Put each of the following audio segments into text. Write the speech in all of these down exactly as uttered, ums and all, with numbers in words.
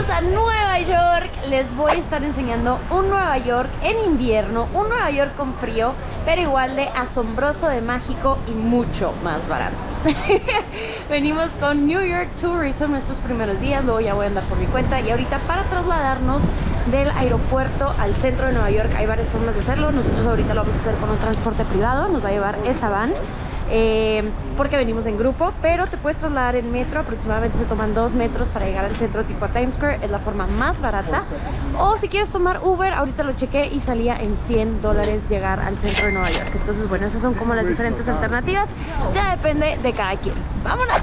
Bienvenidos a Nueva York. Les voy a estar enseñando un Nueva York en invierno, un Nueva York con frío, pero igual de asombroso, de mágico y mucho más barato. Venimos con New York Tourism nuestros primeros días, luego ya voy a andar por mi cuenta. Y ahorita, para trasladarnos del aeropuerto al centro de Nueva York, hay varias formas de hacerlo. Nosotros ahorita lo vamos a hacer con un transporte privado, nos va a llevar esta van. Eh, porque venimos en grupo, pero te puedes trasladar en metro. Aproximadamente se toman dos metros para llegar al centro, tipo a Times Square. Es la forma más barata. O si quieres tomar Uber, ahorita lo chequé y salía en cien dólares llegar al centro de Nueva York. Entonces, bueno, esas son como las diferentes alternativas. Ya depende de cada quien. ¡Vámonos!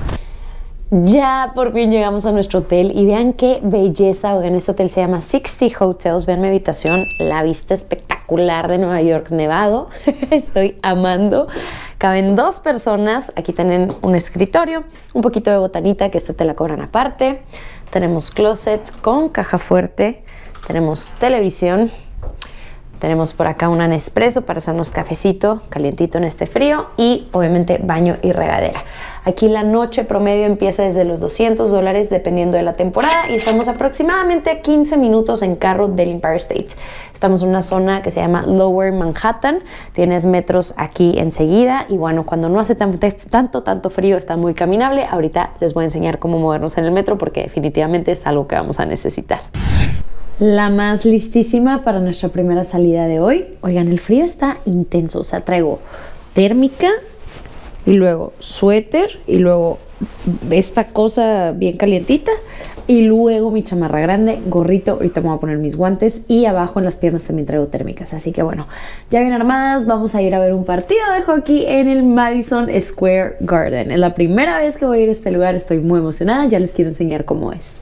Ya por fin llegamos a nuestro hotel y vean qué belleza. Oigan, este hotel se llama sesenta Hotels. Vean mi habitación, la vista espectacular de Nueva York nevado. Estoy amando. Caben dos personas. Aquí tienen un escritorio, un poquito de botanita, que esta te la cobran aparte. Tenemos closet con caja fuerte. Tenemos televisión. Tenemos por acá una Nespresso para hacernos cafecito calientito en este frío. Y obviamente baño y regadera. Aquí la noche promedio empieza desde los doscientos dólares dependiendo de la temporada. Y estamos aproximadamente a quince minutos en carro del Empire State. Estamos en una zona que se llama Lower Manhattan. Tienes metros aquí enseguida. Y bueno, cuando no hace tan, tanto, tanto frío está muy caminable. Ahorita les voy a enseñar cómo movernos en el metro porque definitivamente es algo que vamos a necesitar. La más listísima para nuestra primera salida de hoy. Oigan, el frío está intenso, o sea, traigo térmica y luego suéter y luego esta cosa bien calientita y luego mi chamarra grande, gorrito, ahorita me voy a poner mis guantes y abajo en las piernas también traigo térmicas, así que bueno, ya bien armadas, vamos a ir a ver un partido de hockey en el Madison Square Garden. Es la primera vez que voy a ir a este lugar, estoy muy emocionada, ya les quiero enseñar cómo es.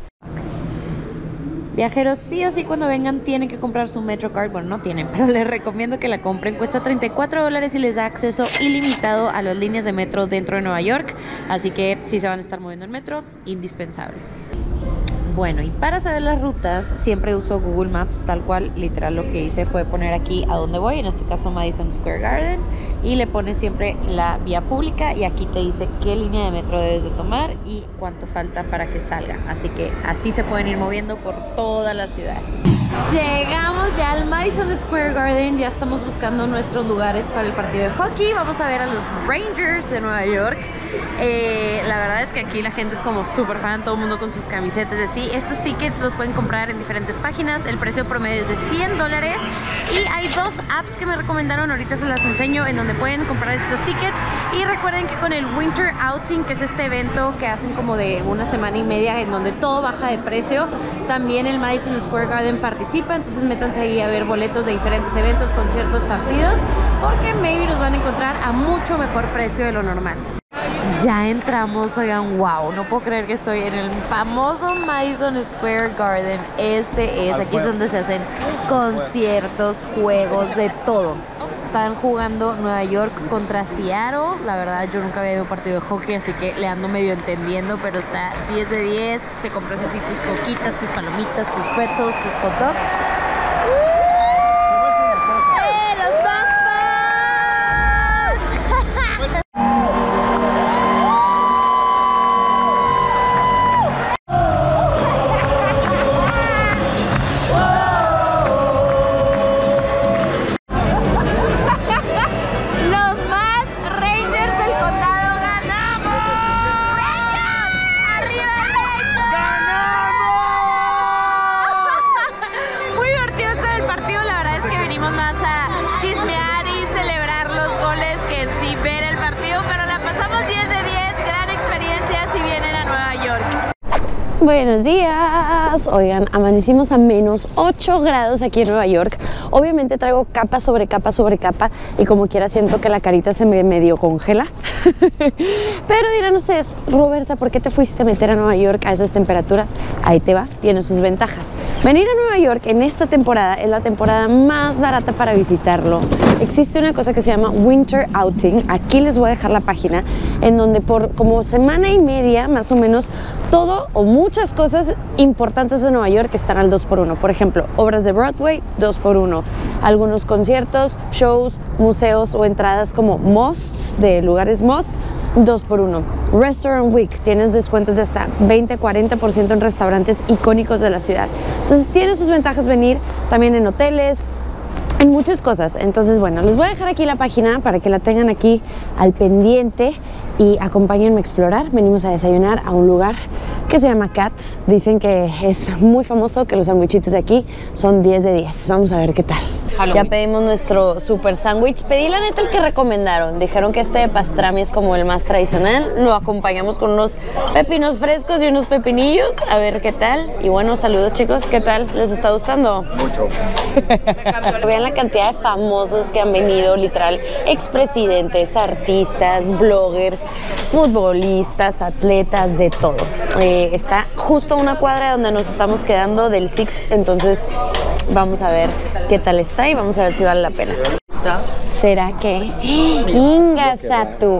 Viajeros, sí o sí cuando vengan tienen que comprar su MetroCard. Bueno, no tienen, pero les recomiendo que la compren. Cuesta treinta y cuatro dólares y les da acceso ilimitado a las líneas de metro dentro de Nueva York. Así que si se van a estar moviendo en metro, indispensable. Bueno, y para saber las rutas siempre uso Google Maps, tal cual, literal lo que hice fue poner aquí a dónde voy, en este caso Madison Square Garden, y le pones siempre la vía pública y aquí te dice qué línea de metro debes de tomar y cuánto falta para que salga, así que así se pueden ir moviendo por toda la ciudad. Llegamos ya al Madison Square Garden, ya estamos buscando nuestros lugares para el partido de hockey. Vamos a ver a los Rangers de Nueva York. Eh, la verdad es que aquí la gente es como súper fan, todo el mundo con sus camisetas así. Estos tickets los pueden comprar en diferentes páginas, el precio promedio es de cien dólares y hay dos apps que me recomendaron, ahorita se las enseño, en donde pueden comprar estos tickets. Y recuerden que con el Winter Outing, que es este evento que hacen como de una semana y media en donde todo baja de precio, también el Madison Square Garden participa, entonces métanse ahí a ver boletos de diferentes eventos, conciertos, partidos, porque maybe los van a encontrar a mucho mejor precio de lo normal. Ya entramos, oigan, wow, no puedo creer que estoy en el famoso Madison Square Garden. Este es, aquí es donde se hacen conciertos, juegos, de todo. Estaban jugando Nueva York contra Seattle. La verdad, yo nunca había ido a un partido de hockey, así que le ando medio entendiendo, pero está diez de diez. Te compras así tus coquitas, tus palomitas, tus pretzels, tus hot dogs. ¡Eh, los más fans! Buenos días. Oigan, amanecimos a menos ocho grados aquí en Nueva York. Obviamente traigo capa sobre capa sobre capa y como quiera siento que la carita se me medio congela. Pero dirán ustedes, Roberta, ¿por qué te fuiste a meter a Nueva York a esas temperaturas? Ahí te va, tiene sus ventajas. Venir a Nueva York en esta temporada es la temporada más barata para visitarlo. Existe una cosa que se llama Winter Outing. Aquí les voy a dejar la página, en donde por como semana y media más o menos todo o muchas cosas importantes de Nueva York están al dos por uno. Por ejemplo, obras de Broadway, dos por uno. Algunos conciertos, shows, museos o entradas como musts, de lugares must, dos por uno. Restaurant Week, tienes descuentos de hasta veinte, cuarenta por ciento en restaurantes icónicos de la ciudad. Entonces tiene sus ventajas venir también en hoteles, en muchas cosas. Entonces, bueno, les voy a dejar aquí la página para que la tengan aquí al pendiente y acompáñenme a explorar. Venimos a desayunar a un lugar que se llama Katz. Dicen que es muy famoso, que los sandwichitos de aquí son diez de diez. Vamos a ver qué tal. Halloween. Ya pedimos nuestro super sándwich. Pedí la neta el que recomendaron. Dijeron que este de pastrami es como el más tradicional. Lo acompañamos con unos pepinos frescos y unos pepinillos. A ver qué tal. Y bueno, saludos chicos. ¿Qué tal? ¿Les está gustando? Mucho. Vean la cantidad de famosos que han venido, literal, expresidentes, artistas, bloggers, futbolistas, atletas, de todo. Eh, está justo a una cuadra donde nos estamos quedando del Six, entonces vamos a ver qué tal está y vamos a ver si vale la pena. ¿Está? ¿Será que? ¡Ingasatu!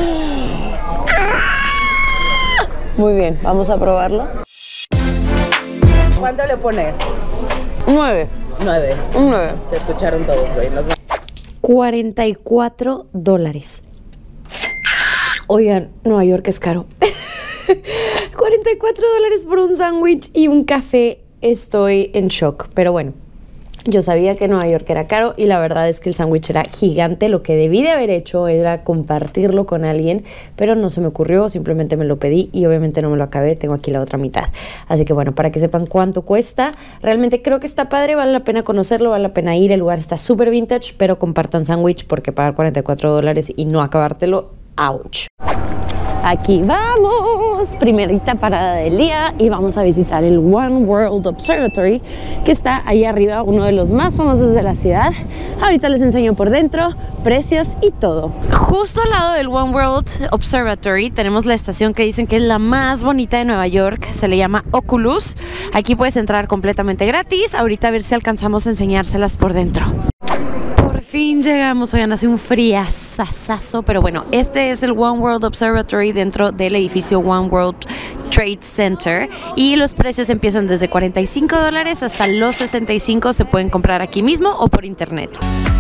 Muy bien, vamos a probarlo. ¿Cuánto le pones? Nueve. Nueve. Un nueve. Te escucharon todos, güey. Nos... cuarenta y cuatro dólares. Oigan, Nueva York es caro. cuarenta y cuatro dólares por un sándwich y un café. Estoy en shock, pero bueno. Yo sabía que Nueva York era caro y la verdad es que el sándwich era gigante. Lo que debí de haber hecho era compartirlo con alguien, pero no se me ocurrió, simplemente me lo pedí y obviamente no me lo acabé, tengo aquí la otra mitad. Así que bueno, para que sepan cuánto cuesta, realmente creo que está padre, vale la pena conocerlo, vale la pena ir, el lugar está súper vintage, pero compartan sándwich porque pagar cuarenta y cuatro dólares y no acabártelo, ouch. Aquí vamos, primerita parada del día y vamos a visitar el One World Observatory que está ahí arriba, uno de los más famosos de la ciudad. Ahorita les enseño por dentro, precios y todo. Justo al lado del One World Observatory tenemos la estación que dicen que es la más bonita de Nueva York, se le llama Oculus. Aquí puedes entrar completamente gratis, ahorita a ver si alcanzamos a enseñárselas por dentro. Por fin llegamos, oigan, hace un friazazazo, pero bueno, este es el One World Observatory dentro del edificio One World Trade Center y los precios empiezan desde cuarenta y cinco dólares hasta los sesenta y cinco, se pueden comprar aquí mismo o por internet.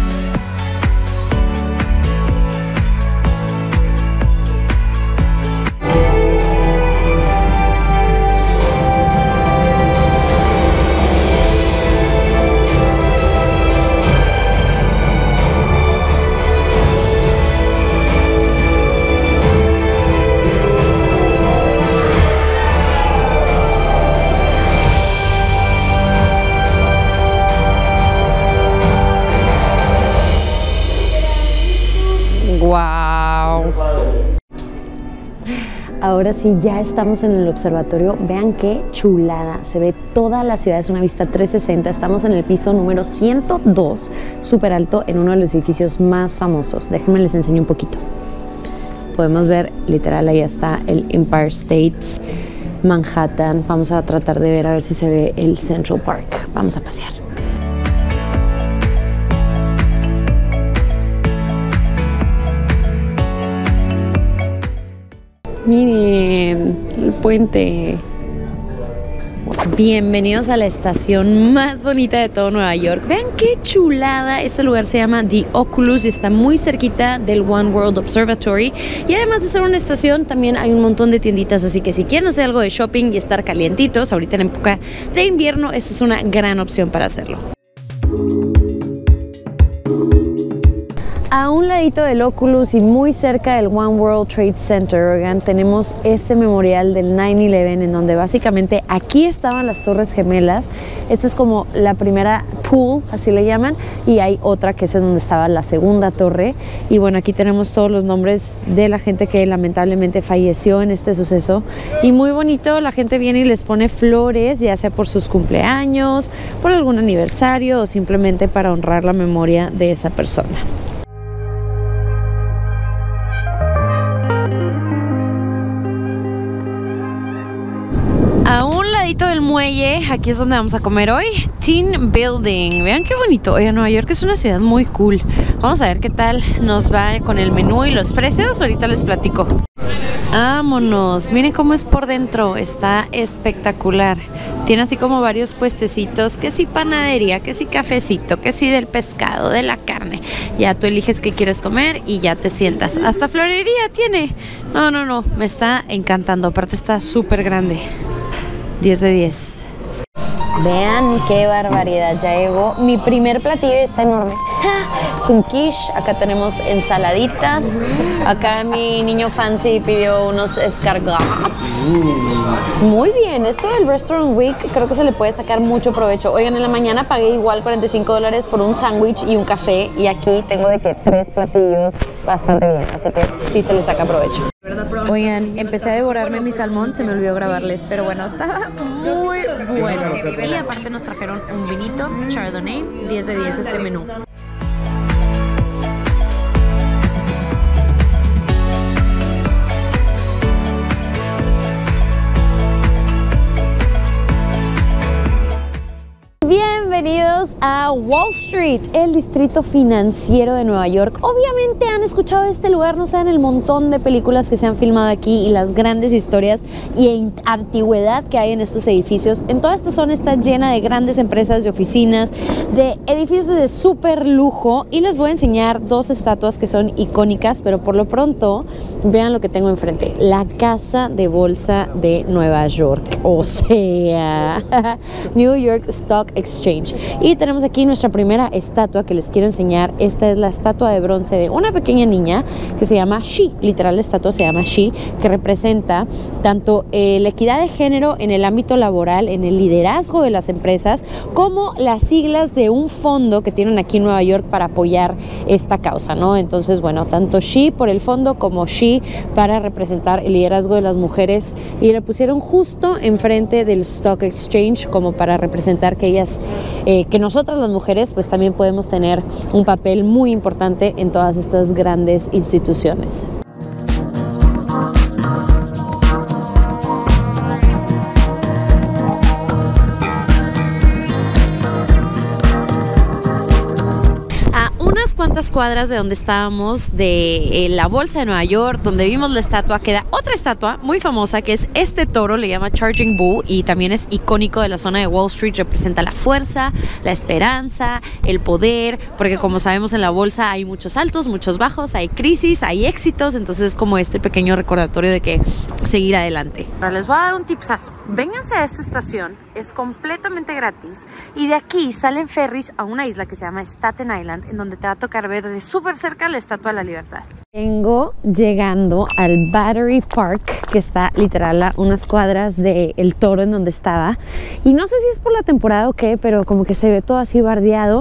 ¡Wow! Ahora sí, ya estamos en el observatorio. Vean qué chulada. Se ve toda la ciudad, es una vista trescientos sesenta. Estamos en el piso número ciento dos, súper alto, en uno de los edificios más famosos. Déjenme les enseño un poquito. Podemos ver, literal, ahí está el Empire State, Manhattan. Vamos a tratar de ver a ver si se ve el Central Park. Vamos a pasear. Miren, el puente. Bienvenidos a la estación más bonita de todo Nueva York. Vean qué chulada. Este lugar se llama The Oculus y está muy cerquita del One World Observatory. Y además de ser una estación, también hay un montón de tienditas. Así que si quieren hacer algo de shopping y estar calientitos, ahorita en época de invierno, esto es una gran opción para hacerlo. A un ladito del Oculus y muy cerca del One World Trade Center, oigan, tenemos este memorial del nueve once en donde básicamente aquí estaban las Torres Gemelas. Esta es como la primera pool, así le llaman, y hay otra que es en donde estaba la segunda torre. Y bueno, aquí tenemos todos los nombres de la gente que lamentablemente falleció en este suceso. Y muy bonito, la gente viene y les pone flores, ya sea por sus cumpleaños, por algún aniversario o simplemente para honrar la memoria de esa persona. A un ladito del muelle, aquí es donde vamos a comer hoy, Teen Building. Vean qué bonito. Oiga, Nueva York es una ciudad muy cool. Vamos a ver qué tal nos va con el menú y los precios. Ahorita les platico. Vámonos, miren cómo es por dentro, está espectacular. Tiene así como varios puestecitos, que si panadería, que si cafecito, que si del pescado, de la carne. Ya tú eliges qué quieres comer y ya te sientas. Hasta florería tiene. No, no, no, me está encantando. Aparte está súper grande. diez de diez. Vean qué barbaridad, ya llegó mi primer platillo, está enorme. Es un quiche, acá tenemos ensaladitas, acá mi niño fancy pidió unos escargots. Muy bien, esto del Restaurant Week creo que se le puede sacar mucho provecho. Oigan, en la mañana pagué igual cuarenta y cinco dólares por un sándwich y un café y aquí tengo de que tres platillos bastante bien, así que sí se le saca provecho. Oigan, empecé a devorarme mi salmón, se me olvidó grabarles, pero bueno, estaba muy bueno. Y aparte nos trajeron un vinito, Chardonnay, diez de diez este menú. Bienvenidos a Wall Street, el distrito financiero de Nueva York. Obviamente han escuchado de este lugar, no saben el montón de películas que se han filmado aquí y las grandes historias y antigüedad que hay en estos edificios. En toda esta zona está llena de grandes empresas, de oficinas, de edificios de súper lujo y les voy a enseñar dos estatuas que son icónicas, pero por lo pronto vean lo que tengo enfrente, la Casa de Bolsa de Nueva York, o sea, New York Stock Exchange. Y tenemos aquí nuestra primera estatua que les quiero enseñar. Esta es la estatua de bronce de una pequeña niña que se llama She, literal la estatua se llama She, que representa tanto eh, la equidad de género en el ámbito laboral, en el liderazgo de las empresas, como las siglas de un fondo que tienen aquí en Nueva York para apoyar esta causa, ¿no? Entonces, bueno, tanto She por el fondo como She para representar el liderazgo de las mujeres, y le pusieron justo enfrente del Stock Exchange como para representar que ellas, eh, que nosotras las mujeres pues también podemos tener un papel muy importante en todas estas grandes instituciones. Cuántas cuadras de donde estábamos, de eh, la Bolsa de Nueva York, donde vimos la estatua, queda otra estatua muy famosa que es este toro, le llama Charging Bull, y también es icónico de la zona de Wall Street, representa la fuerza, la esperanza, el poder, porque como sabemos en la bolsa hay muchos altos, muchos bajos, hay crisis, hay éxitos, entonces es como este pequeño recordatorio de que seguir adelante. Ahora les voy a dar un tipsazo, vénganse a esta estación, es completamente gratis y de aquí salen ferries a una isla que se llama Staten Island, en donde te va a tocar ver de súper cerca la Estatua de la Libertad. Vengo llegando al Battery Park, que está literal a unas cuadras del Toro en donde estaba, y no sé si es por la temporada o qué, pero como que se ve todo así bardeado.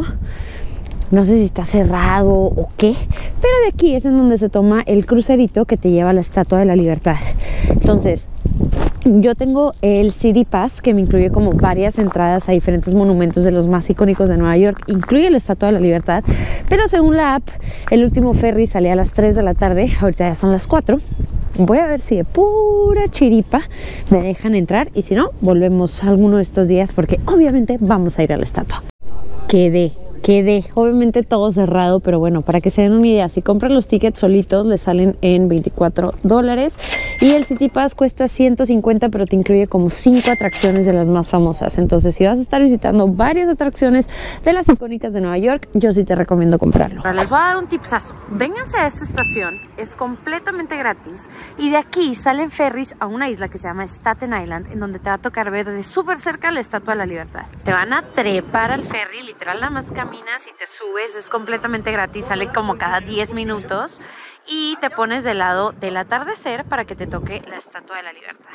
No sé si está cerrado o qué, pero de aquí es en donde se toma el crucerito que te lleva a la Estatua de la Libertad. Entonces, yo tengo el City Pass, que me incluye como varias entradas a diferentes monumentos de los más icónicos de Nueva York. Incluye la Estatua de la Libertad, pero según la app, el último ferry salía a las tres de la tarde, ahorita ya son las cuatro. Voy a ver si de pura chiripa me dejan entrar, y si no, volvemos alguno de estos días, porque obviamente vamos a ir a la estatua. Quedé. Quedé, obviamente todo cerrado, pero bueno, para que se den una idea, si compran los tickets solitos les salen en veinticuatro dólares y el City Pass cuesta ciento cincuenta, pero te incluye como cinco atracciones de las más famosas. Entonces, si vas a estar visitando varias atracciones de las icónicas de Nueva York, yo sí te recomiendo comprarlo. Ahora les voy a dar un tipsazo, vénganse a esta estación, es completamente gratis y de aquí salen ferries a una isla que se llama Staten Island, en donde te va a tocar ver de súper cerca la Estatua de la Libertad. Te van a trepar al ferry, literal nada más caminas y te subes, es completamente gratis, sale como cada diez minutos y te pones del lado del atardecer para que te toque la Estatua de la Libertad.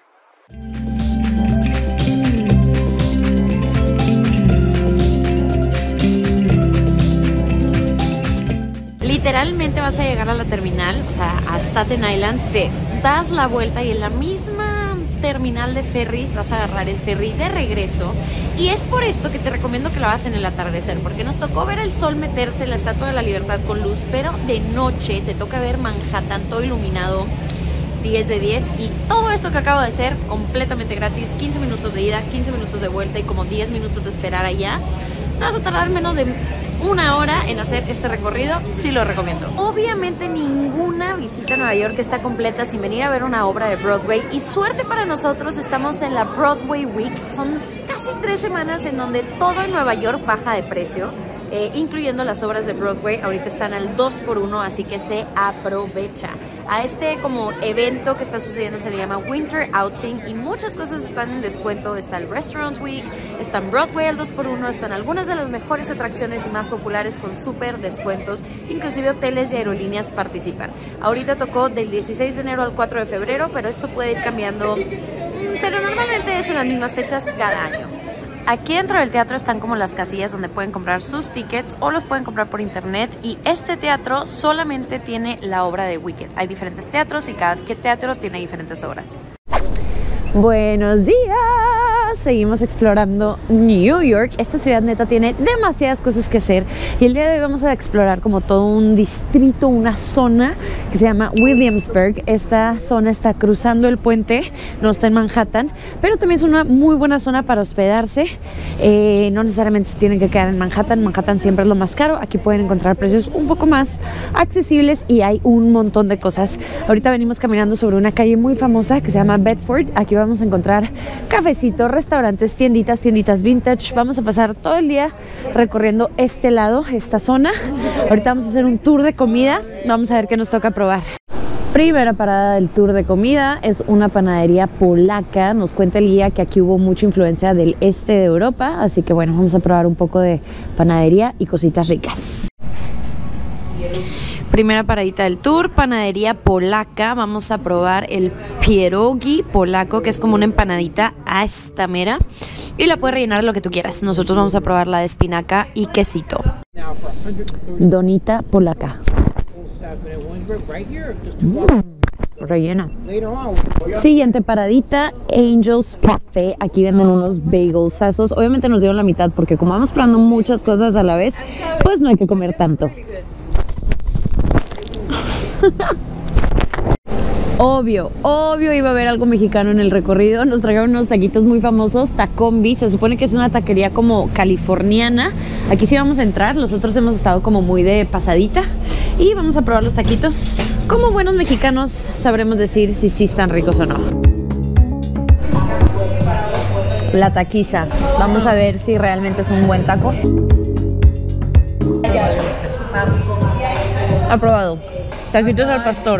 Literalmente vas a llegar a la terminal, o sea, a Staten Island, te das la vuelta y en la misma terminal de ferries vas a agarrar el ferry de regreso, y es por esto que te recomiendo que lo hagas en el atardecer, porque nos tocó ver el sol meterse en la Estatua de la Libertad con luz, pero de noche te toca ver Manhattan todo iluminado, diez de diez, y todo esto que acabo de hacer completamente gratis, quince minutos de ida, quince minutos de vuelta y como diez minutos de esperar allá. No vas a tardar menos de una hora en hacer este recorrido, sí lo recomiendo. Obviamente ninguna visita a Nueva York está completa sin venir a ver una obra de Broadway, y suerte para nosotros estamos en la Broadway Week. Son casi tres semanas en donde todo en Nueva York baja de precio. Eh, incluyendo las obras de Broadway. Ahorita están al dos por uno, así que se aprovecha. A este como evento que está sucediendo se le llama Winter Outing y muchas cosas están en descuento. Está el Restaurant Week, está en Broadway al dos por uno, están algunas de las mejores atracciones y más populares con súper descuentos. Inclusive hoteles y aerolíneas participan. Ahorita tocó del dieciséis de enero al cuatro de febrero, pero esto puede ir cambiando, pero normalmente es en las mismas fechas cada año. Aquí dentro del teatro están como las casillas donde pueden comprar sus tickets o los pueden comprar por internet, y este teatro solamente tiene la obra de Wicked. Hay diferentes teatros y cada teatro tiene diferentes obras. Buenos días, seguimos explorando New York. Esta ciudad neta tiene demasiadas cosas que hacer y el día de hoy vamos a explorar como todo un distrito, una zona que se llama Williamsburg. Esta zona está cruzando el puente, no está en Manhattan, pero también es una muy buena zona para hospedarse. Eh, no necesariamente se tienen que quedar en Manhattan, Manhattan siempre es lo más caro. Aquí pueden encontrar precios un poco más accesibles y hay un montón de cosas. Ahorita venimos caminando sobre una calle muy famosa que se llama Bedford. Aquí vamos a encontrar cafecitos, restaurantes, tienditas, tienditas vintage. Vamos a pasar todo el día recorriendo este lado, esta zona. Ahorita vamos a hacer un tour de comida. Vamos a ver qué nos toca probar. Primera parada del tour de comida es una panadería polaca. Nos cuenta el guía que aquí hubo mucha influencia del este de Europa, así que bueno, vamos a probar un poco de panadería y cositas ricas. Primera paradita del tour, panadería polaca. Vamos a probar el pierogi polaco, que es como una empanadita a esta mera, y la puedes rellenar de lo que tú quieras. Nosotros vamos a probar la de espinaca y quesito. Donita polaca. Mm, rellena. Siguiente paradita, Angel's Café. Aquí venden unos bagelsazos. Obviamente nos dieron la mitad porque como vamos probando muchas cosas a la vez, pues no hay que comer tanto. Obvio, obvio iba a haber algo mexicano en el recorrido. Nos trajeron unos taquitos muy famosos, Tacombi. Se supone que es una taquería como californiana. Aquí sí vamos a entrar, los otros hemos estado como muy de pasadita. Y vamos a probar los taquitos. Como buenos mexicanos sabremos decir si sí están ricos o no. La taquiza, vamos a ver si realmente es un buen taco. Aprobado. Taquitos al pastor.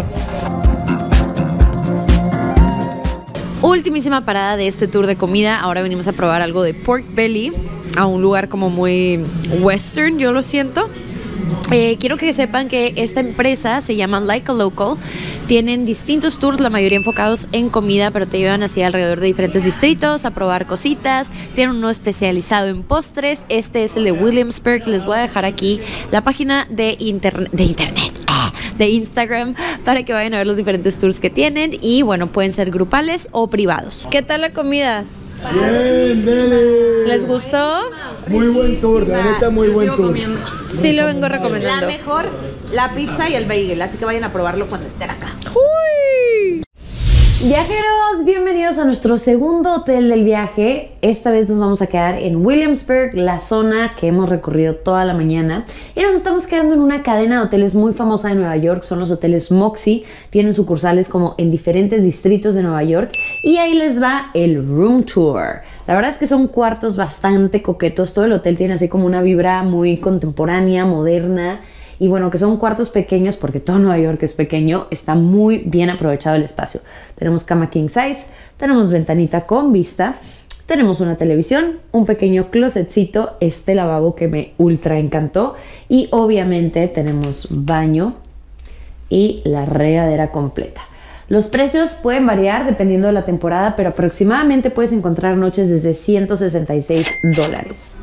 Ultimísima parada de este tour de comida. Ahora venimos a probar algo de pork belly a un lugar como muy western, yo lo siento. Eh, quiero que sepan que esta empresa se llama Like a Local. Tienen distintos tours, la mayoría enfocados en comida, pero te llevan así alrededor de diferentes distritos a probar cositas. Tienen uno especializado en postres. Este es el de Williamsburg. Les voy a dejar aquí la página de, interne de internet, de Instagram, para que vayan a ver los diferentes tours que tienen. Y bueno, pueden ser grupales o privados. ¿Qué tal la comida? Bien, dale. ¿Les gustó? Muy buen tour, la neta, muy buen tour. Comiendo. Sí lo vengo recomendando. La mejor, la pizza y el bagel, así que vayan a probarlo cuando estén acá. ¡Uy! Viajeros, bienvenidos a nuestro segundo hotel del viaje. Esta vez nos vamos a quedar en Williamsburg, la zona que hemos recorrido toda la mañana. Y nos estamos quedando en una cadena de hoteles muy famosa de Nueva York. Son los hoteles Moxy. Tienen sucursales como en diferentes distritos de Nueva York. Y ahí les va el room tour. La verdad es que son cuartos bastante coquetos. Todo el hotel tiene así como una vibra muy contemporánea, moderna. Y bueno, que son cuartos pequeños porque todo Nueva York es pequeño. Está muy bien aprovechado el espacio. Tenemos cama king size, tenemos ventanita con vista, tenemos una televisión, un pequeño closetcito, este lavabo que me ultra encantó, y obviamente tenemos baño y la regadera completa. Los precios pueden variar dependiendo de la temporada, pero aproximadamente puedes encontrar noches desde ciento sesenta y seis dólares.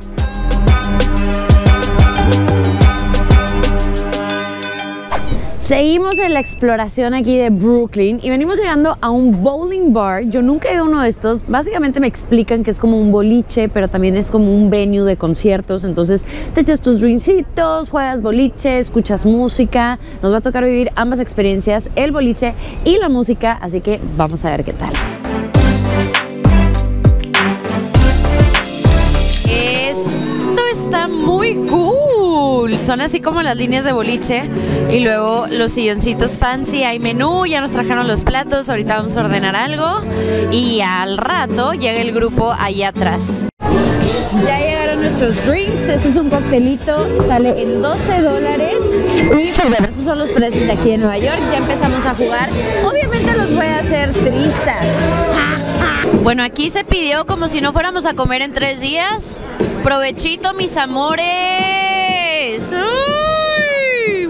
Seguimos en la exploración aquí de Brooklyn y venimos llegando a un bowling bar. Yo nunca he ido a uno de estos. Básicamente me explican que es como un boliche, pero también es como un venue de conciertos. Entonces te echas tus drincitos, juegas boliche, escuchas música. Nos va a tocar vivir ambas experiencias, el boliche y la música, así que vamos a ver qué tal. Esto está muy cool. son así como las líneas de boliche. Y luego los silloncitos fancy, hay menú, ya nos trajeron los platos, ahorita vamos a ordenar algo. Y al rato llega el grupo allá atrás. Ya llegaron nuestros drinks, este es un coctelito, sale en doce dólares. Y pues bueno, esos son los precios de aquí en Nueva York, ya empezamos a jugar. Obviamente los voy a hacer tristes. Bueno, aquí se pidió como si no fuéramos a comer en tres días. Provechito, mis amores. ¡Ay!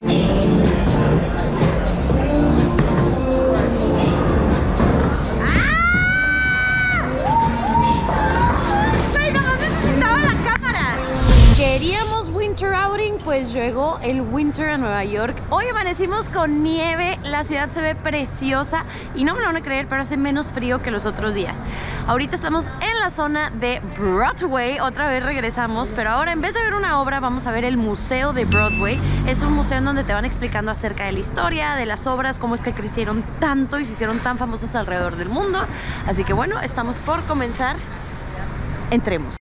¡Ay, no necesitaba la cámara! Queríamos winter outing, pues llegó el winter a Nueva York. Hoy amanecimos con nieve, la ciudad se ve preciosa y no me lo van a creer, pero hace menos frío que los otros días. Ahorita estamos en la zona de Broadway, otra vez regresamos, pero ahora en vez de ver una obra vamos a ver el Museo de Broadway. Es un museo en donde te van explicando acerca de la historia, de las obras, cómo es que crecieron tanto y se hicieron tan famosos alrededor del mundo. Así que bueno, estamos por comenzar. Entremos.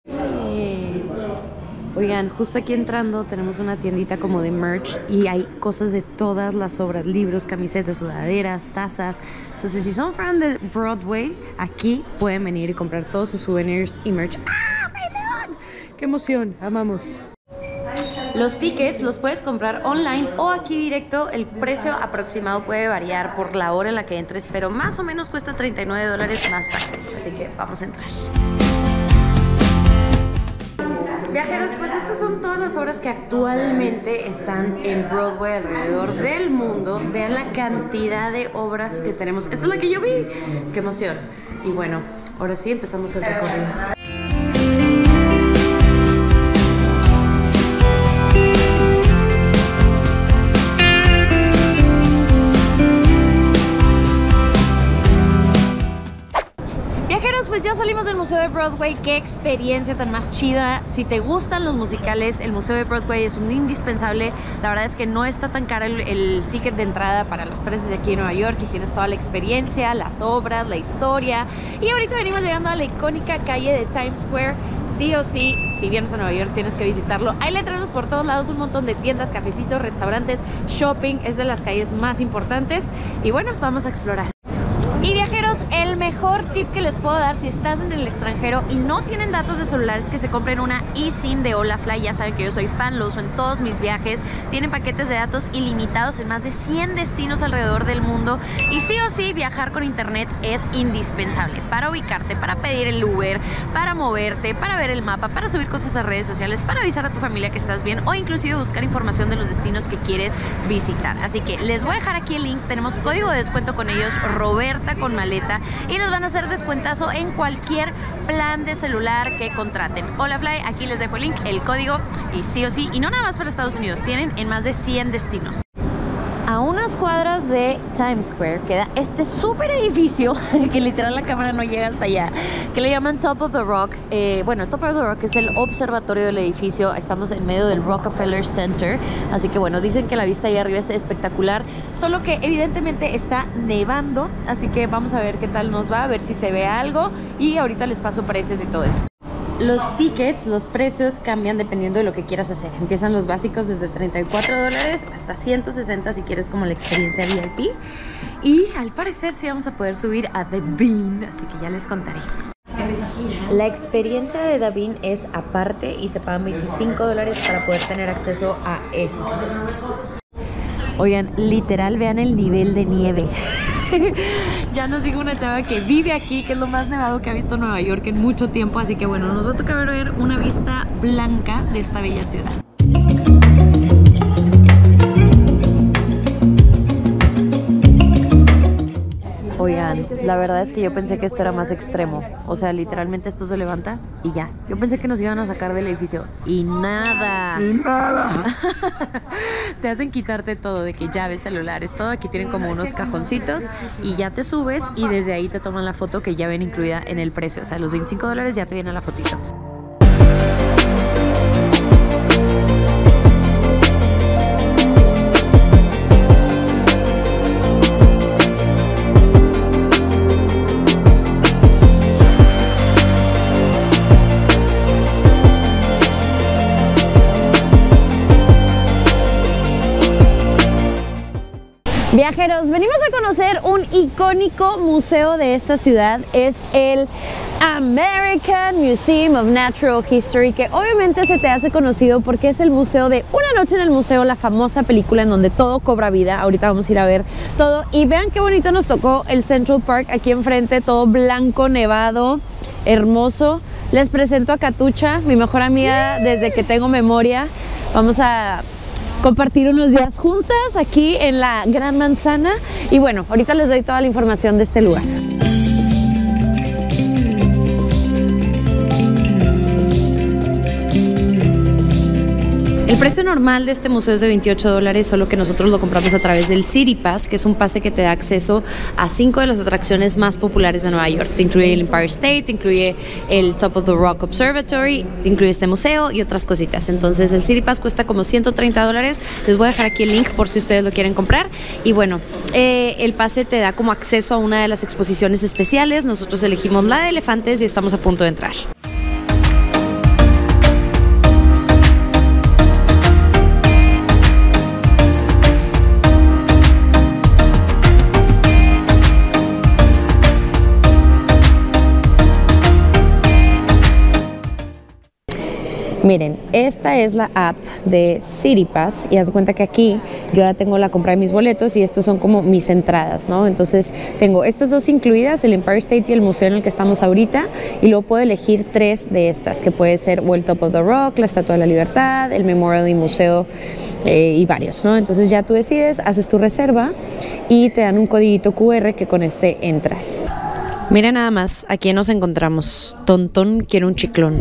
Oigan, justo aquí entrando tenemos una tiendita como de merch y hay cosas de todas las obras, libros, camisetas, sudaderas, tazas. Entonces, si son fan de Broadway, aquí pueden venir y comprar todos sus souvenirs y merch. ¡Ah, mi león! ¡Qué emoción! Amamos. Los tickets los puedes comprar online o aquí directo. El precio aproximado puede variar por la hora en la que entres, pero más o menos cuesta treinta y nueve dólares más taxes. Así que vamos a entrar. Viajeros, pues estas son todas las obras que actualmente están en Broadway alrededor del mundo. Vean la cantidad de obras que tenemos. Esta es la que yo vi. ¡Qué emoción! Y bueno, ahora sí empezamos el recorrido. Pues ya salimos del Museo de Broadway. Qué experiencia tan más chida. Si te gustan los musicales, el Museo de Broadway es un indispensable. La verdad es que no está tan caro el, el ticket de entrada para los precios de aquí en Nueva York y tienes toda la experiencia, las obras, la historia. Y ahorita venimos llegando a la icónica calle de Times Square. Sí o sí, si vienes a Nueva York tienes que visitarlo. Hay letreros por todos lados, un montón de tiendas, cafecitos, restaurantes, shopping. Es de las calles más importantes. Y bueno, vamos a explorar. Y viajeros, el mejor tip que les puedo dar si están en el extranjero y no tienen datos de celulares, que se compren una eSIM de Holafly. Ya saben que yo soy fan, lo uso en todos mis viajes. Tienen paquetes de datos ilimitados en más de cien destinos alrededor del mundo. Y sí o sí, viajar con internet es indispensable para ubicarte, para pedir el Uber, para moverte, para ver el mapa, para subir cosas a redes sociales, para avisar a tu familia que estás bien o inclusive buscar información de los destinos que quieres visitar. Así que les voy a dejar aquí el link. Tenemos código de descuento con ellos, Roberta con maleta, y les van a hacer descuentazo en cualquier plan de celular que contraten. Holafly, aquí les dejo el link, el código, y sí o sí, y no nada más para Estados Unidos, tienen en más de cien destinos. A unas cuadras de Times Square queda este súper edificio que literal la cámara no llega hasta allá, que le llaman Top of the Rock. Eh, bueno, Top of the Rock es el observatorio del edificio. Estamos en medio del Rockefeller Center, así que bueno, dicen que la vista ahí arriba es espectacular, solo que evidentemente está nevando, así que vamos a ver qué tal nos va, a ver si se ve algo y ahorita les paso precios y todo eso. Los tickets, los precios cambian dependiendo de lo que quieras hacer. Empiezan los básicos desde treinta y cuatro dólares hasta ciento sesenta si quieres como la experiencia V I P. Y al parecer sí vamos a poder subir a The Bean, así que ya les contaré. La experiencia de The Bean es aparte y se pagan veinticinco dólares para poder tener acceso a esto. Oigan, literal, vean el nivel de nieve. Ya nos dijo una chava que vive aquí, que es lo más nevado que ha visto Nueva York en mucho tiempo. Así que bueno, nos va a tocar ver una vista blanca de esta bella ciudad. Oigan, la verdad es que yo pensé que esto era más extremo. O sea, literalmente esto se levanta y ya. Yo pensé que nos iban a sacar del edificio y nada. ¡Y nada! Te hacen quitarte todo, de que llaves, celulares, todo. Aquí tienen como unos cajoncitos y ya te subes y desde ahí te toman la foto que ya viene incluida en el precio. O sea, los veinticinco dólares ya te viene la fotito. Viajeros, venimos a conocer un icónico museo de esta ciudad, es el American Museum of Natural History, que obviamente se te hace conocido porque es el museo de Una noche en el museo, la famosa película en donde todo cobra vida. Ahorita vamos a ir a ver todo y vean qué bonito nos tocó el Central Park aquí enfrente, todo blanco, nevado, hermoso. Les presento a Catucha, mi mejor amiga desde que tengo memoria. Vamos a compartir unos días juntas aquí en la Gran Manzana y bueno, ahorita les doy toda la información de este lugar. El precio normal de este museo es de veintiocho dólares, solo que nosotros lo compramos a través del City Pass, que es un pase que te da acceso a cinco de las atracciones más populares de Nueva York. Te incluye el Empire State, te incluye el Top of the Rock Observatory, te incluye este museo y otras cositas. Entonces el City Pass cuesta como ciento treinta dólares. Les voy a dejar aquí el link por si ustedes lo quieren comprar. Y bueno, eh, el pase te da como acceso a una de las exposiciones especiales. Nosotros elegimos la de elefantes y estamos a punto de entrar. Miren, esta es la app de City Pass y haz de cuenta que aquí yo ya tengo la compra de mis boletos y estos son como mis entradas, ¿no? Entonces tengo estas dos incluidas, el Empire State y el museo en el que estamos ahorita, y luego puedo elegir tres de estas, que puede ser o el Top of the Rock, la Estatua de la Libertad, el Memorial y Museo eh, y varios, ¿no? Entonces ya tú decides, haces tu reserva y te dan un codiguito cu erre que con este entras. Mira nada más, aquí nos encontramos. Tontón quiere un chiclón.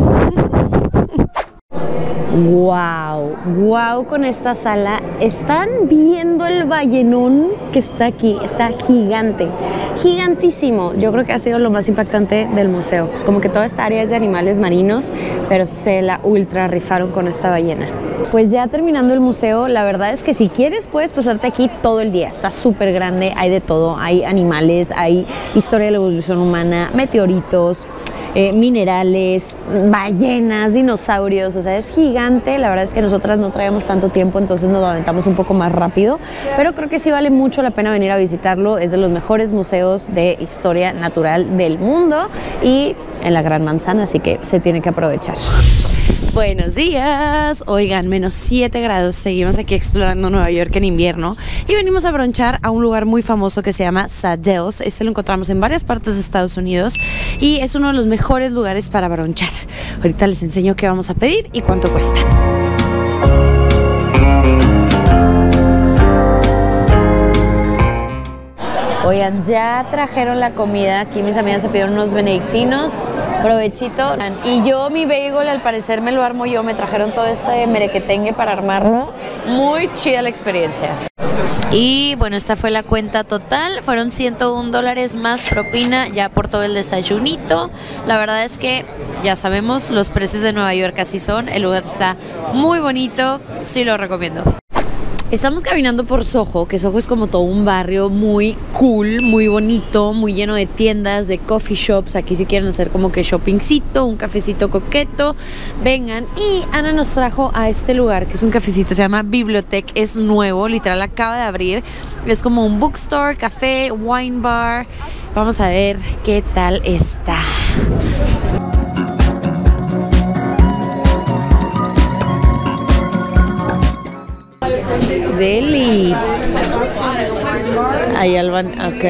Wow, wow con esta sala. Están viendo el ballenón que está aquí, está gigante, gigantísimo. Yo creo que ha sido lo más impactante del museo. Como que toda esta área es de animales marinos, pero se la ultra rifaron con esta ballena. Pues ya terminando el museo, la verdad es que si quieres puedes pasarte aquí todo el día. Está súper grande, hay de todo, hay animales, hay historia de la evolución humana, meteoritos, Eh, minerales, ballenas, dinosaurios, o sea, es gigante. La verdad es que nosotras no traíamos tanto tiempo, entonces nos lo aventamos un poco más rápido, pero creo que sí vale mucho la pena venir a visitarlo. Es de los mejores museos de historia natural del mundo y en la Gran Manzana, así que se tiene que aprovechar. Buenos días, oigan, menos siete grados, seguimos aquí explorando Nueva York en invierno y venimos a bronchar a un lugar muy famoso que se llama Saddle's. Este lo encontramos en varias partes de Estados Unidos y es uno de los mejores lugares para bronchar. Ahorita les enseño qué vamos a pedir y cuánto cuesta. Oigan, ya trajeron la comida. Aquí mis amigas se pidieron unos benedictinos. Provechito. Y yo mi bagel al parecer me lo armo yo. Me trajeron todo este merequetengue para armarlo. Muy chida la experiencia. Y bueno, esta fue la cuenta total. Fueron ciento un dólares más propina ya por todo el desayunito. La verdad es que ya sabemos, los precios de Nueva York así son. El lugar está muy bonito. Sí lo recomiendo. Estamos caminando por Soho, que Soho es como todo un barrio muy cool, muy bonito, muy lleno de tiendas, de coffee shops. Aquí si quieren hacer como que shoppingcito, un cafecito coqueto, vengan. Y Ana nos trajo a este lugar, que es un cafecito, se llama Bibliothèque, es nuevo, literal acaba de abrir. Es como un bookstore, café, wine bar. Vamos a ver qué tal está. Deli. Ahí al van, ok.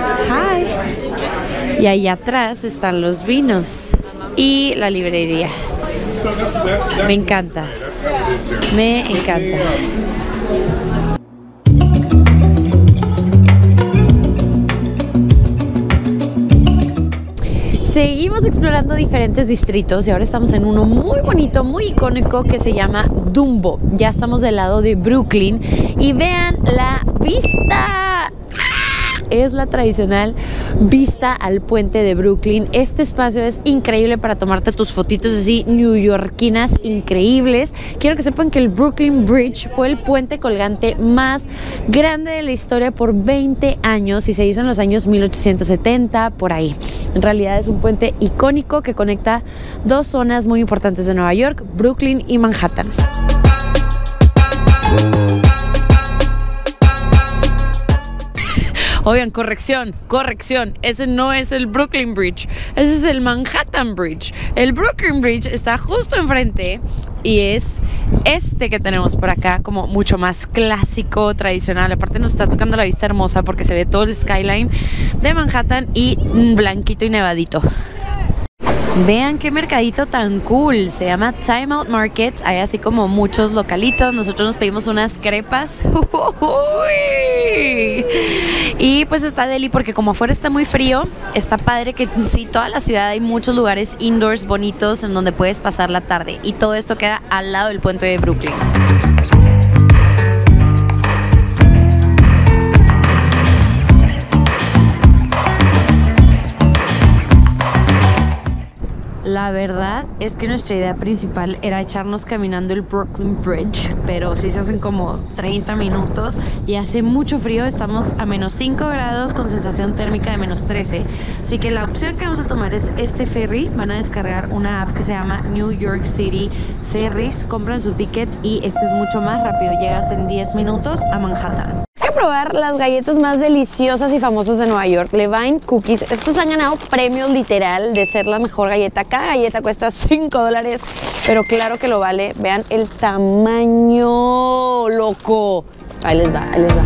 Hi. Y ahí atrás están los vinos y la librería. Me encanta. Me encanta. Seguimos explorando diferentes distritos y ahora estamos en uno muy bonito, muy icónico que se llama Dumbo. Ya estamos del lado de Brooklyn y vean la vista. Es la tradicional vista al puente de Brooklyn. Este espacio es increíble para tomarte tus fotitos así neoyorquinas increíbles. Quiero que sepan que el Brooklyn Bridge fue el puente colgante más grande de la historia por veinte años y se hizo en los años mil ochocientos setenta, por ahí. En realidad es un puente icónico que conecta dos zonas muy importantes de Nueva York, Brooklyn y Manhattan. Oigan, corrección, corrección, ese no es el Brooklyn Bridge, ese es el Manhattan Bridge. El Brooklyn Bridge está justo enfrente y es este que tenemos por acá, como mucho más clásico, tradicional. Aparte nos está tocando la vista hermosa porque se ve todo el skyline de Manhattan y blanquito y nevadito. Vean qué mercadito tan cool, se llama Time Out Market, hay así como muchos localitos, nosotros nos pedimos unas crepas y pues está deli porque como afuera está muy frío, está padre que sí, toda la ciudad hay muchos lugares indoors bonitos en donde puedes pasar la tarde y todo esto queda al lado del puente de Brooklyn. La verdad es que nuestra idea principal era echarnos caminando el Brooklyn Bridge, pero sí se hacen como treinta minutos y hace mucho frío, estamos a menos cinco grados con sensación térmica de menos trece, así que la opción que vamos a tomar es este ferry. Van a descargar una app que se llama New York City Ferries, compran su ticket y este es mucho más rápido, llegas en diez minutos a Manhattan. Voy a probar las galletas más deliciosas y famosas de Nueva York, Levine Cookies. Estos han ganado premios literal de ser la mejor galleta. Cada galleta cuesta cinco dólares, pero claro que lo vale. Vean el tamaño, loco. Ahí les va, ahí les va.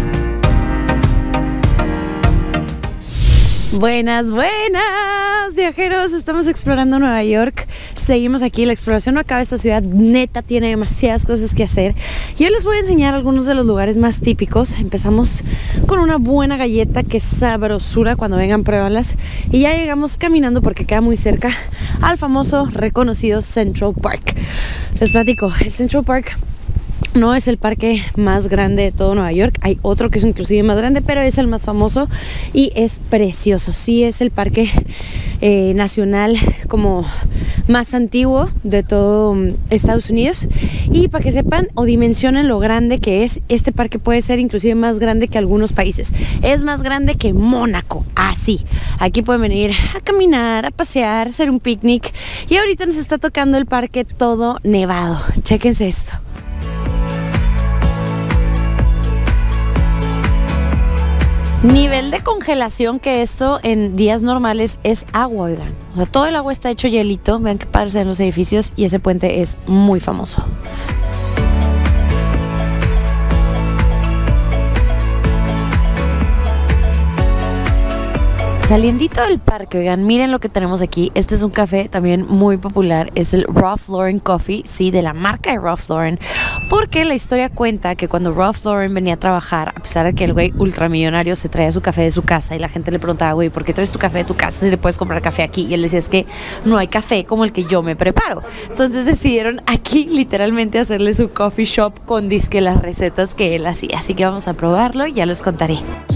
Buenas, buenas, viajeros. Estamos explorando Nueva York. Seguimos aquí. La exploración no acaba. Esta ciudad neta tiene demasiadas cosas que hacer. Y hoy les voy a enseñar algunos de los lugares más típicos. Empezamos con una buena galleta. Que sabrosura. Cuando vengan, pruébanlas. Y ya llegamos caminando porque queda muy cerca al famoso, reconocido Central Park. Les platico. El Central Park no es el parque más grande de todo Nueva York, hay otro que es inclusive más grande, pero es el más famoso y es precioso. Sí, es el parque eh, nacional como más antiguo de todo Estados Unidos. Y para que sepan o dimensionen lo grande que es, este parque puede ser inclusive más grande que algunos países. Es más grande que Mónaco, así. Aquí pueden venir a caminar, a pasear, hacer un picnic. Y ahorita nos está tocando el parque todo nevado. Chéquense esto. Nivel de congelación que esto en días normales es agua, oigan. O sea, todo el agua está hecho hielito. Vean qué padres en los edificios y ese puente es muy famoso. Saliendito del parque, oigan, miren lo que tenemos aquí. Este es un café también muy popular, es el Ralph Lauren Coffee, sí, de la marca de Ralph Lauren, porque la historia cuenta que cuando Ralph Lauren venía a trabajar, a pesar de que el güey ultramillonario se traía su café de su casa y la gente le preguntaba, güey, ¿por qué traes tu café de tu casa si le puedes comprar café aquí? Y él decía, es que no hay café como el que yo me preparo. Entonces decidieron aquí literalmente hacerle su coffee shop con disque las recetas que él hacía. Así que vamos a probarlo y ya les contaré.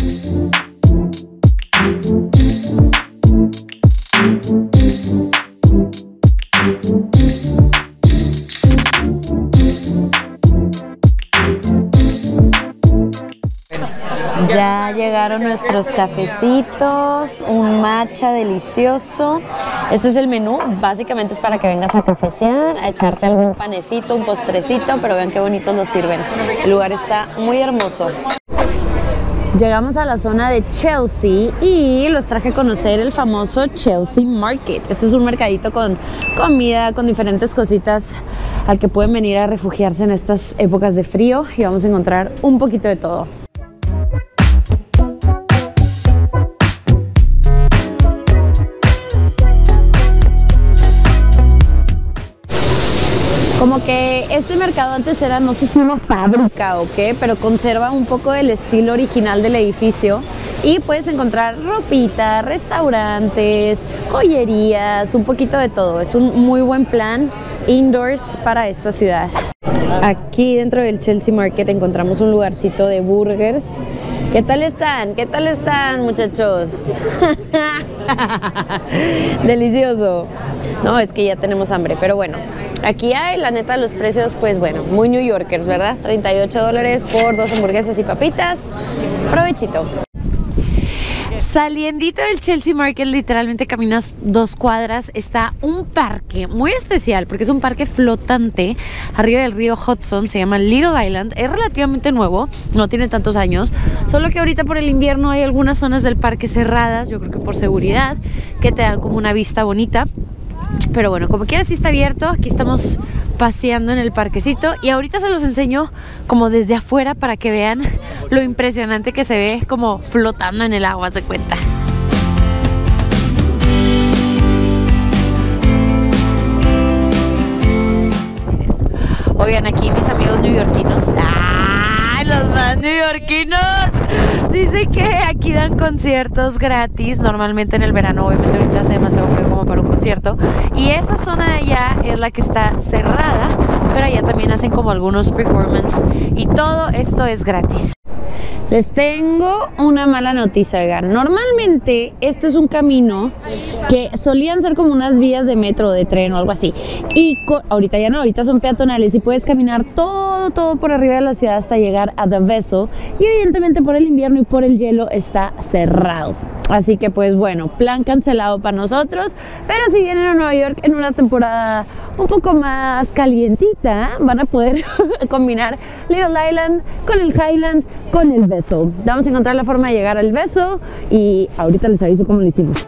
Ya llegaron nuestros cafecitos, un matcha delicioso. Este es el menú, básicamente es para que vengas a cafecear, a echarte algún panecito, un postrecito, pero vean qué bonitos los sirven. El lugar está muy hermoso. Llegamos a la zona de Chelsea y los traje a conocer el famoso Chelsea Market. Este es un mercadito con comida, con diferentes cositas al que pueden venir a refugiarse en estas épocas de frío y vamos a encontrar un poquito de todo. Como que este mercado antes era, no sé si una fábrica o qué, pero conserva un poco del estilo original del edificio y puedes encontrar ropita, restaurantes, joyerías, un poquito de todo. Es un muy buen plan indoors para esta ciudad. Aquí dentro del Chelsea Market encontramos un lugarcito de burgers. ¿Qué tal están? ¿Qué tal están, muchachos? Delicioso. No, es que ya tenemos hambre, pero bueno. Aquí hay, la neta, los precios, pues bueno, muy New Yorkers, ¿verdad? treinta y ocho dólares por dos hamburguesas y papitas. Provechito. Saliendito del Chelsea Market, literalmente caminas dos cuadras, está un parque muy especial porque es un parque flotante arriba del río Hudson, se llama Little Island, es relativamente nuevo, no tiene tantos años, solo que ahorita por el invierno hay algunas zonas del parque cerradas, yo creo que por seguridad, que te dan como una vista bonita. Pero bueno, como quiera sí está abierto. Aquí estamos paseando en el parquecito y ahorita se los enseño como desde afuera para que vean lo impresionante que se ve como flotando en el agua, se cuenta. Oigan, aquí mis amigos neoyorquinos. ¡Ay, los más neoyorquinos! Dicen que aquí dan conciertos gratis, normalmente en el verano, obviamente ahorita hace demasiado frío como para un concierto. Y esa zona de allá es la que está cerrada, pero allá también hacen como algunos performances y todo esto es gratis. Les tengo una mala noticia, oigan. Normalmente este es un camino que solían ser como unas vías de metro, de tren o algo así. Y ahorita ya no, ahorita son peatonales y puedes caminar todo, todo por arriba de la ciudad hasta llegar a The Vessel. Y evidentemente por el invierno y por el hielo está cerrado. Así que pues bueno, plan cancelado para nosotros. Pero si vienen a Nueva York en una temporada un poco más calientita, van a poder combinar Little Island con el Highland con el Vessel. Vamos a encontrar la forma de llegar al Vessel y ahorita les aviso cómo lo hicimos.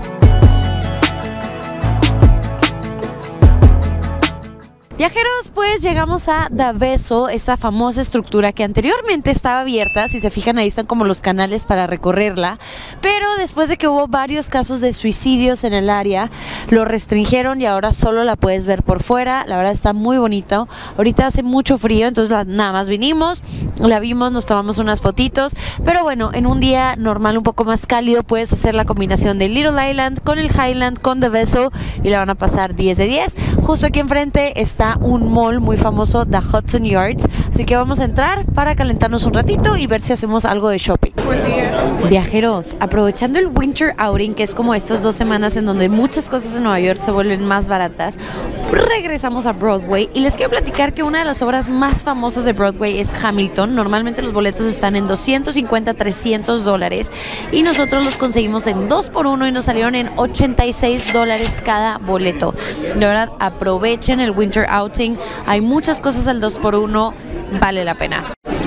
Viajeros, pues llegamos a The Vessel, esta famosa estructura que anteriormente estaba abierta. Si se fijan, ahí están como los canales para recorrerla, pero después de que hubo varios casos de suicidios en el área, lo restringieron y ahora solo la puedes ver por fuera. La verdad está muy bonito. Ahorita hace mucho frío, entonces la, nada más vinimos, la vimos, nos tomamos unas fotitos, pero bueno, en un día normal un poco más cálido puedes hacer la combinación de Little Island con el Highland con The Vessel y la van a pasar diez de diez. Justo aquí enfrente está un mall muy famoso, The Hudson Yards, así que vamos a entrar para calentarnos un ratito y ver si hacemos algo de shopping. Viajeros, aprovechando el Winter Outing, que es como estas dos semanas en donde muchas cosas en Nueva York se vuelven más baratas, regresamos a Broadway y les quiero platicar que una de las obras más famosas de Broadway es Hamilton. Normalmente los boletos están en doscientos cincuenta, trescientos dólares y nosotros los conseguimos en dos por uno y nos salieron en ochenta y seis dólares cada boleto. De verdad, aprovechen el Winter Outing, hay muchas cosas al dos por uno, vale la pena.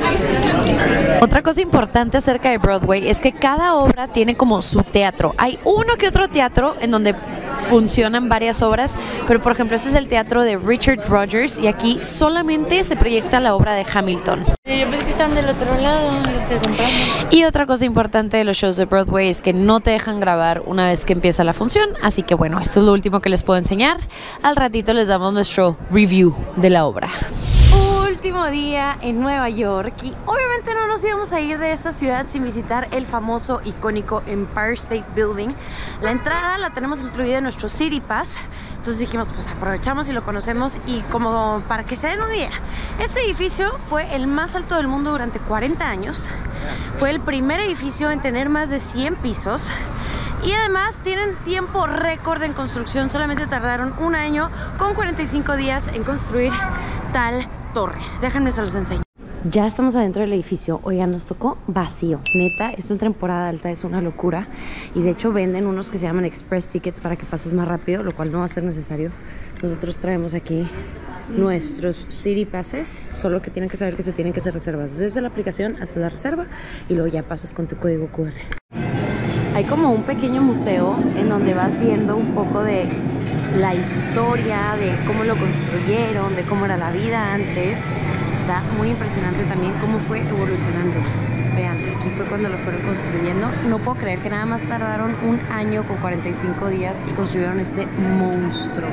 Otra cosa importante acerca de Broadway es que cada obra tiene como su teatro. Hay uno que otro teatro en donde funcionan varias obras, pero por ejemplo este es el teatro de Richard Rodgers y aquí solamente se proyecta la obra de Hamilton. Yo pensé que están del otro lado, los que compramos. Y otra cosa importante de los shows de Broadway es que no te dejan grabar una vez que empieza la función, así que bueno, esto es lo último que les puedo enseñar. Al ratito les damos nuestro review de la obra. Último día en Nueva York y obviamente no nos íbamos a ir de esta ciudad sin visitar el famoso, icónico Empire State Building. La entrada la tenemos incluida en nuestro City Pass, entonces dijimos pues aprovechamos y lo conocemos y como para que se den una idea, este edificio fue el más alto del mundo durante cuarenta años, fue el primer edificio en tener más de cien pisos y además tienen tiempo récord en construcción, solamente tardaron un año con cuarenta y cinco días en construir tal torre. Déjenme se los enseño. Ya estamos adentro del edificio. Oigan, nos tocó vacío. Neta, esto en temporada alta es una locura. Y de hecho venden unos que se llaman Express Tickets para que pases más rápido, lo cual no va a ser necesario. Nosotros traemos aquí nuestros City Passes, solo que tienen que saber que se tienen que hacer reservas. Desde la aplicación haces la reserva y luego ya pasas con tu código cu erre. Hay como un pequeño museo en donde vas viendo un poco de la historia, de cómo lo construyeron, de cómo era la vida antes. Está muy impresionante también cómo fue evolucionando. Vean, aquí fue cuando lo fueron construyendo. No puedo creer que nada más tardaron un año con cuarenta y cinco días y construyeron este monstruo.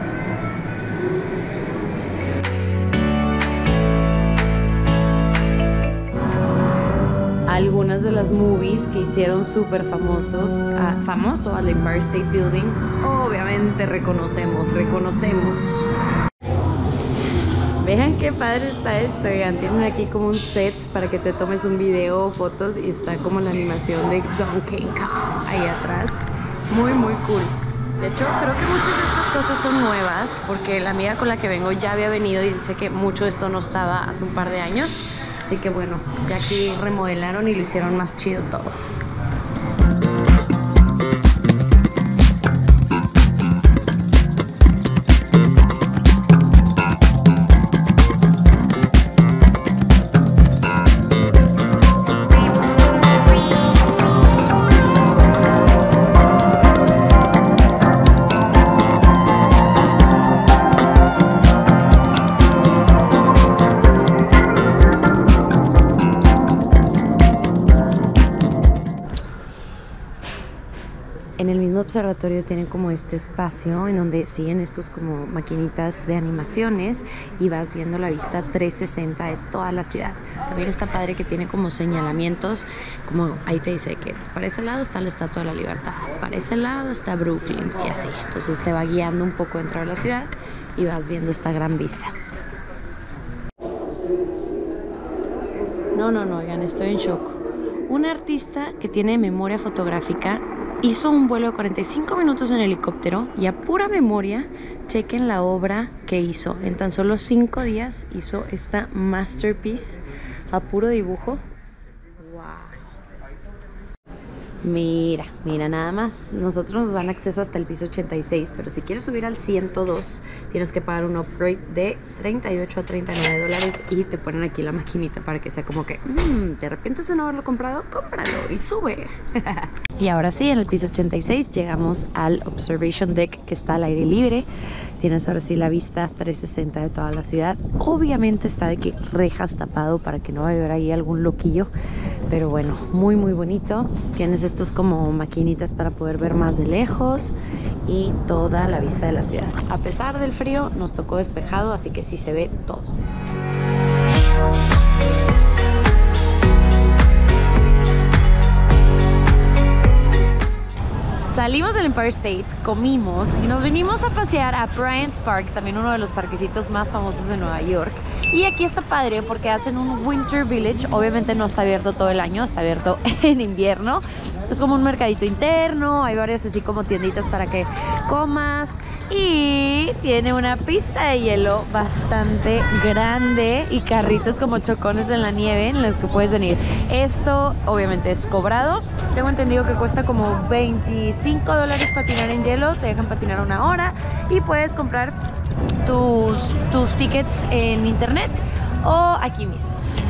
Algunas de las movies que hicieron súper famosos, uh, famoso al Empire State Building, obviamente reconocemos, reconocemos. Vean qué padre está esto, vean, tienen aquí como un set para que te tomes un video o fotos y está como la animación de Donkey Kong ahí atrás, muy muy cool. De hecho, creo que muchas de estas cosas son nuevas porque la amiga con la que vengo ya había venido y dice que mucho de esto no estaba hace un par de años. Así que bueno, ya aquí remodelaron y lo hicieron más chido todo. observatorio tiene como este espacio en donde siguen estos como maquinitas de animaciones y vas viendo la vista trescientos sesenta de toda la ciudad. También está padre que tiene como señalamientos, como ahí te dice que para ese lado está la Estatua de la Libertad, para ese lado está Brooklyn y así. Entonces te va guiando un poco dentro de la ciudad y vas viendo esta gran vista. No, no, no, oigan, estoy en shock. Un artista que tiene memoria fotográfica hizo un vuelo de cuarenta y cinco minutos en helicóptero y a pura memoria, chequen la obra que hizo. En tan solo cinco días hizo esta masterpiece a puro dibujo. Wow. Mira, mira nada más. Nosotros nos dan acceso hasta el piso ochenta y seis, pero si quieres subir al ciento dos, tienes que pagar un upgrade de treinta y ocho a treinta y nueve dólares y te ponen aquí la maquinita para que sea como que, mmm, ¿te arrepientes de no haberlo comprado? Cómpralo y sube. Y ahora sí, en el piso ochenta y seis llegamos al Observation Deck que está al aire libre. Tienes ahora sí la vista trescientos sesenta de toda la ciudad. Obviamente está de que rejas tapado para que no vaya a haber ahí algún loquillo. Pero bueno, muy muy bonito. Tienes estos como maquinitas para poder ver más de lejos y toda la vista de la ciudad. A pesar del frío, nos tocó despejado, así que sí se ve todo. Salimos del Empire State, comimos y nos vinimos a pasear a Bryant's Park, también uno de los parquecitos más famosos de Nueva York. Y aquí está padre porque hacen un Winter Village. Obviamente no está abierto todo el año, está abierto en invierno. Es como un mercadito interno, hay varias así como tienditas para que comas. Y tiene una pista de hielo bastante grande y carritos como chocones en la nieve en los que puedes venir. Esto obviamente es cobrado. Tengo entendido que cuesta como veinticinco dólares patinar en hielo. Te dejan patinar una hora y puedes comprar tus, tus tickets en internet o aquí mismo.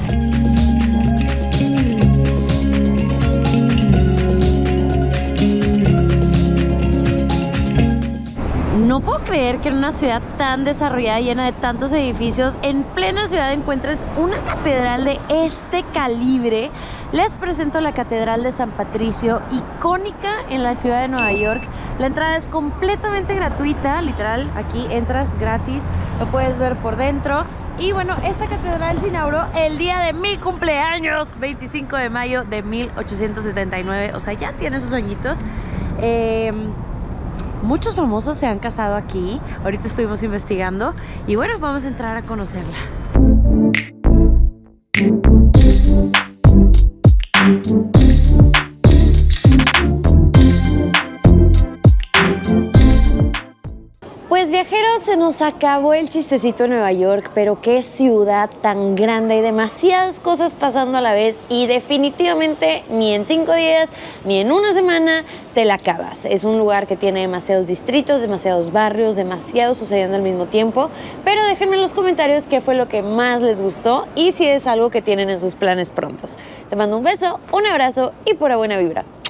No puedo creer que en una ciudad tan desarrollada, llena de tantos edificios, en plena ciudad encuentres una catedral de este calibre. Les presento la Catedral de San Patricio, icónica en la ciudad de Nueva York. La entrada es completamente gratuita, literal, aquí entras gratis, lo puedes ver por dentro. Y bueno, esta catedral se inauguró el día de mi cumpleaños, veinticinco de mayo de mil ochocientos setenta y nueve, o sea, ya tiene sus añitos. Eh... Muchos famosos se han casado aquí. Ahorita estuvimos investigando y bueno, vamos a entrar a conocerla. Pues viajeros, se nos acabó el chistecito de Nueva York, pero qué ciudad tan grande, hay demasiadas cosas pasando a la vez y definitivamente ni en cinco días ni en una semana te la acabas. Es un lugar que tiene demasiados distritos, demasiados barrios, demasiado sucediendo al mismo tiempo, pero déjenme en los comentarios qué fue lo que más les gustó y si es algo que tienen en sus planes prontos. Te mando un beso, un abrazo y pura buena vibra.